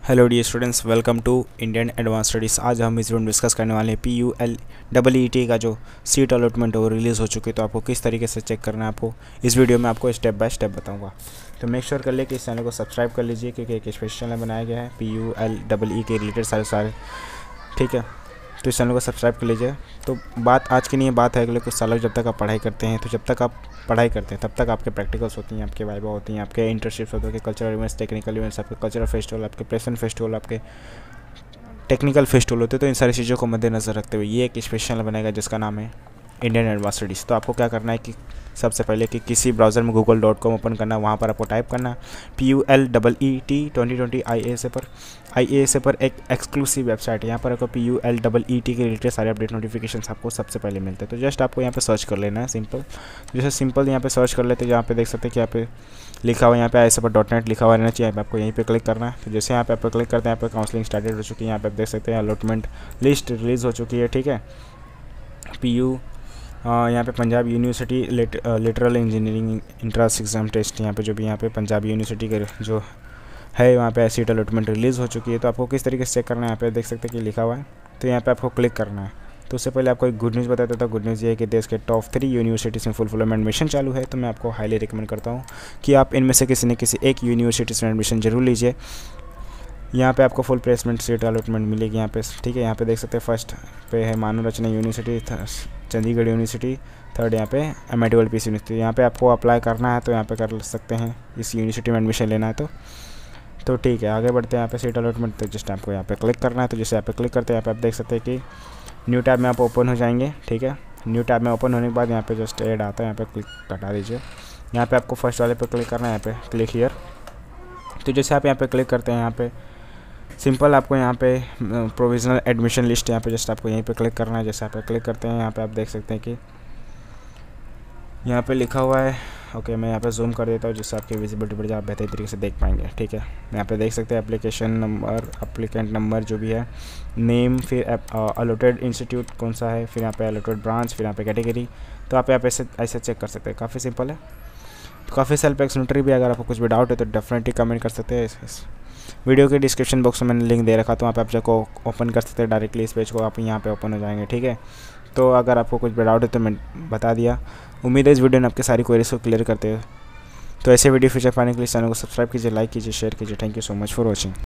Hello dear students, welcome to Indian advance studies. आज हम इस वीडियो में डिस्कस करने वाले हैं PULEET का जो सीट अलॉटमेंट है वो रिलीज़ हो चुकी है, तो आपको किस तरीके से चेक करना है आपको इस वीडियो में आपको स्टेप बाय स्टेप बताऊंगा। तो मेक श्योर कर ले कि इस चैनल को सब्सक्राइब कर लीजिए, क्योंकि एक स्पेशल चैनल बनाया गया है PULEE के रिलेटेड सारे ठीक है। तो इस चैनल को सब्सक्राइब कर लीजिए। तो बात आज की नहीं है, बात है अगले कुछ सालों जब तक आप पढ़ाई करते हैं। तो जब तक आप पढ़ाई करते हैं तब तक आपके प्रैक्टिकल्स होती हैं, आपके वाइवा होती हैं, आपके इंटर्नशिप्स होते हैं, कल्चरल इवेंट्स, टेक्निकल इवेंट्स, आपके कल्चरल फेस्टिवल, आपके प्लेसमेंट फेस्टिवल, आपके टेक्निकल फेस्टिवल होते हैं। तो इन सारी चीज़ों को मद्देनज़र रखते हुए ये एक स्पेशल बनेगा जिसका नाम है इंडियन एडवांस स्टडीज़। तो आपको क्या करना है कि सबसे पहले कि किसी ब्राउज़र में google.com ओपन करना है, वहाँ पर आपको टाइप करना PULEET 2020 IASA पर एक एक्सक्लूसिव वेबसाइट है। यहाँ पर आपको PULEET के रिलेटेड सारे अपडेट नोटिफिकेशंस आपको सबसे पहले मिलते हैं। तो जस्ट आपको यहाँ पे सर्च कर लेना है सिंपल। जैसे सिंपल यहाँ पे सर्च कर लेते हैं, यहाँ पे देख सकते हैं कि यहाँ पे लिखा हुआ, यहाँ पे IASA पर .NET लिखा हुआ रहना चाहिए। आपको यहीं पे क्लिक करना है। तो जैसे यहाँ पे आप क्लिक करते हैं, यहाँ पे काउंसलिंग स्टार्टेड हो चुकी है। यहाँ पे आप देख सकते हैं अलॉटमेंट लिस्ट रिलीज़ हो चुकी है, ठीक है। यहाँ पे Punjab university literal engineering entrance exam test, यहाँ पे जो भी यहाँ पे पंजाब यूनिवर्सिटी के जो है वहाँ पे सीट अलॉटमेंट रिलीज़ हो चुकी है। तो आपको किस तरीके से चेक करना है, यहाँ पे देख सकते हैं कि लिखा हुआ है। तो यहाँ पे आपको क्लिक करना है। तो उससे पहले आपको एक गुड न्यूज़ बताता था। गुड न्यूज़ ये है कि देश के टॉप 3 यूनिवर्सिटीज़ में फुल फॉर्म एडमिशन चालू है। तो मैं आपको हाईली रिकमेंड करता हूँ कि आप इनमें से किसी न किसी एक यूनिवर्सिटीज़ में एडमिशन जरूर लीजिए। यहाँ पे आपको फुल प्लेसमेंट सीट अलॉटमेंट मिलेगी यहाँ पे, ठीक है। यहाँ पे देख सकते हैं फर्स्ट पे है Manav Rachna university, Chandigarh university, third यहाँ पे MIT वर्ल्ड पीस यूनिवर्सिटी। यहाँ पे आपको अप्लाई करना है तो यहाँ पे कर सकते हैं, इस यूनिवर्सिटी में एडमिशन लेना है तो ठीक है। आगे बढ़ते हैं। यहाँ पे सीट अलॉटमेंट, तो जस्ट आपको यहाँ पे क्लिक करना है। तो जैसे यहाँ पे क्लिक करते हैं, यहाँ पे आप देख सकते हैं कि न्यू टैब में आप ओपन हो जाएंगे, ठीक है। न्यू टैब में ओपन होने के बाद यहाँ पे जस्ट ऐड आता है, यहाँ पे क्लिक हटा दीजिए। यहाँ पे आपको फर्स्ट वाले पे क्लिक करना है, यहाँ पे क्लिक हियर। तो जैसे आप यहाँ पे क्लिक करते हैं, यहाँ पे सिंपल आपको यहाँ पे प्रोविजनल एडमिशन लिस्ट, यहाँ पे जस्ट आपको यहीं पे क्लिक करना है। जैसे आप क्लिक करते हैं, यहाँ पे आप देख सकते हैं कि यहाँ पे लिखा हुआ है। ओके, मैं यहाँ पे जूम कर देता हूँ जिससे आपकी विजिबिलिटी बढ़ जाए, आप बेहतरीन तरीके से देख पाएंगे, ठीक है। यहाँ पे देख सकते हैं एप्लीकेशन नंबर, एप्लीकेंट नंबर जो भी है, नेम, फिर अलॉटेड इंस्टीट्यूट कौन सा है, फिर यहाँ पे अलॉटेड ब्रांच, फिर यहाँ पे कैटेगरी। तो आप यहाँ पे ऐसे चेक कर सकते हैं, काफ़ी सिंपल है। तो काफ़ी सेल्फ एक्सप्लेनेटरी भी। अगर आपको कुछ भी डाउट है तो डेफिनेटली कमेंट कर सकते हैं। इस वीडियो के डिस्क्रिप्शन बॉक्स में मैंने लिंक दे रखा, तो वहाँ पे आप जाको ओपन कर सकते हैं डायरेक्टली इस पेज को, आप यहाँ पे ओपन हो जाएंगे, ठीक है। तो अगर आपको कुछ भी डाउट है तो मैं बता दिया। उम्मीद है इस वीडियो ने आपके सारी क्वेरीज को क्लियर करते हैं। तो ऐसे वीडियो फ्यूचर पाने के लिए चैनल को सब्सक्राइब कीजिए, लाइक कीजिए, शेयर कीजिए। Thank you so much for watching.